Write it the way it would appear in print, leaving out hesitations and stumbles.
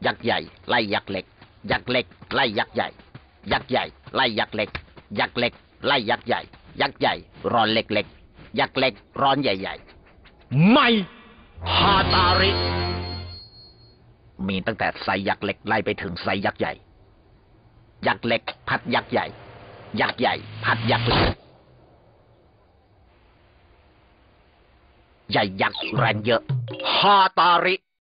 ยักษ์ใหญ่ไล่ยักษ์เล็กยักษ์เล็กไล่ยักษ์ใหญ่ยักษ์ใหญ่ไล่ยักษ์เล็กยักษ์เล็กไล่ยักษ์ใหญ่ยักษ์ใหญ่ร้อนเล็กเล็กยักษ์เล็กร้อนใหญ่ๆไม่ฮาตาริมีตั้งแต่ไซยักษ์เล็กไล่ไปถึงไซยักษ์ใหญ่ยักษ์เล็กพัดยักษ์ใหญ่ยักษ์ใหญ่พัดยักษ์เล็กใหญ่ยักษ์แรงเยอะฮาตาริ